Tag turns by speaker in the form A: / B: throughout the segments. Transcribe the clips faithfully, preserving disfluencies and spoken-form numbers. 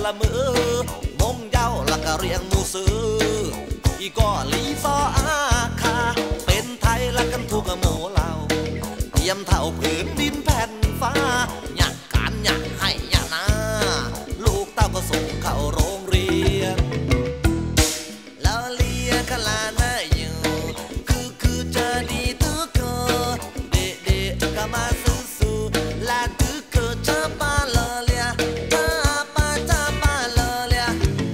A: ละมือมงเย้าละก็เรียงมูซื้ออีก็ลีซออาคาเป็นไทยละกันทุกโมเหล่าเตรียมเท่าผืนดินแผ่นฟ้าอยากการอยากให้อยากนาลูกเต้าก็ส่งเข้าโรงเรียนแล้วเลียกะลาหน้าอยู่คือคือจะดีตื้อเกอเดเดก็มาซื้อสู้ลาตื้อเกอจะปาเลเลียจะปาจะปาเลเลีย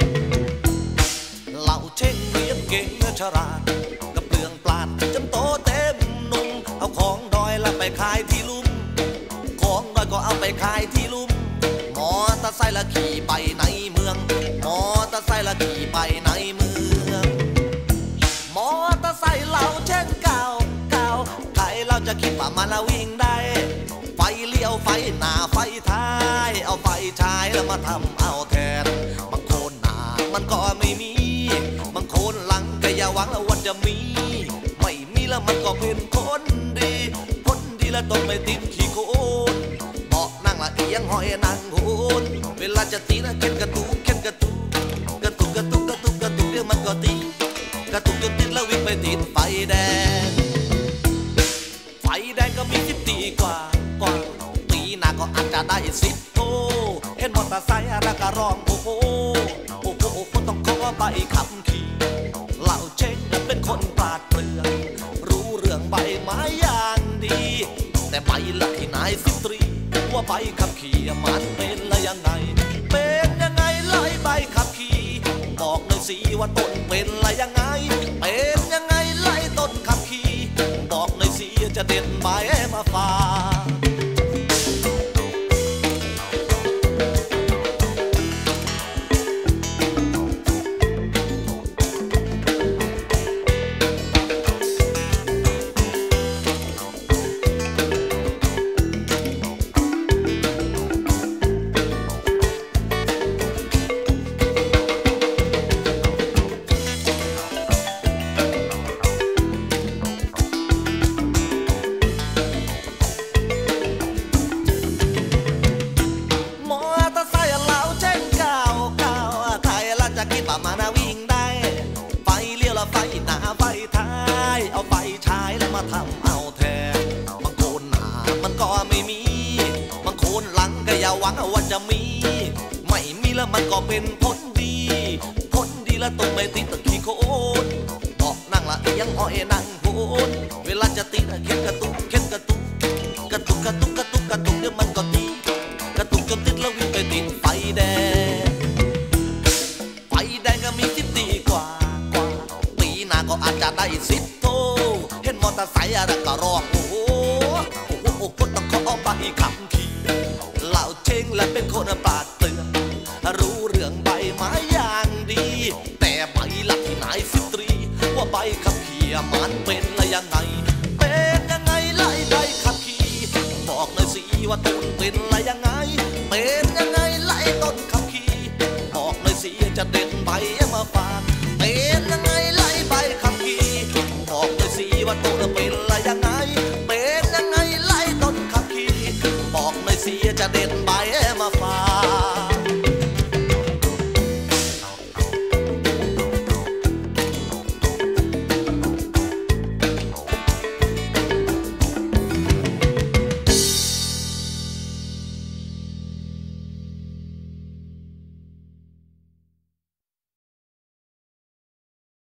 A: เหล่าเช่งเรียนเก่งฉลาดกับเปลืองปลาดจำโตเต็มนุ่มเอาของดอยละไปขายที่ลุ่มของดอยก็เอาไปขายที่ลุ่มมอเตอร์ไซค์ละขี่ไปในเมืองมอเตอร์ไซค์ละขี่ไปในเมืองมอเตอร์ไซค์เราเช่นเก่าเก่าใครเราจะคิดว่ามันละวิ่งได้ไฟเลี้ยวไฟหน้าไฟท้ายเอาไฟฉายแล้วมาทำเอาแทนบางคนหน้ามันก็ไม่มีบางคนหลังก็อย่าหวังแล้ววันจะมีไม่มีแล้วมันก็เป็นคนดีคนดีแล้วต้องไม่ติดขี้โคนบอกนั่งละเอียงหอยนั่งโหนเวลาจะตีนะเข็นกระตุกเข็นกระตุกกระตุกกระตุกกระตุกกระตุกเดี๋ยวมันก็ตีกระตุกจนติดแล้ววิ่งไปติดไฟแดงไฟแดงก็มีสิบตีกว่ากว่าปีหน้าก็อาจจะได้สิบโตเห็นมอเตอร์ไซค์แล้วก็ร้องโอ้โหโอ้โหโอ้โหต้องขอใบขับขี่เหล่าเช่งเป็นคนปราดเปรื่องรู้เรื่องใบไม้อย่างดีแต่ใบละที่นายสิบตรีว่าใบขับขี่มันเป็นละยังไงเป็นยังไงไล่ใบขับขี่บอกหน่อยสิว่าต้นเป็นละยังไงเป็นยังไงไล่ต้นขับขี่บอกหน่อยสิจะเด็ดใบมาฝากมานาวิ่งได้ไฟเลี้ยวละไฟหน้าไฟท้ายเอาไฟฉายแล้วมาทำเอาแทนบางคนหน้ามันก็ไม่มีบางคนหลังก็อย่าหวังว่าจะมีไม่มีแล้วมันก็เป็นผลดีผลดีแล้วต้องไม่ติดตะขี้โคนบอกนั่งละยังอ้อยนั่งโหนเวลาจะติดเข็นกระตุกเข็นกระตุกกระตุกกระตุกกระตุกกระตุกเดี๋ยวมันก็ตีกระตุกจนติดแล้ววิ่งไปติดไฟแดงไฟแดงก็มีสิบตีกว่ากว่าปีหน้าก็อาจจะได้สิบโตเห็นมอเตอร์ไซค์อะไรก็ร้องโอ้โหโอ้โหโอ้โหต้องขอใบขับขี่เหล่าเชงและเป็นคนปราดเปรื่องรู้เรื่องใบไม้อย่างดีแต่ใบละที่นายสิบตรีว่าใบขับขี่มันเป็นละยังไงเป็นยังไงไล่ใบขับขี่บอกหน่อยสิว่าต้นเป็นละยังไงเป็นยังไงไล่ต้นขับขี่บอกหน่อยสิจะเด็ดใบมาฝาก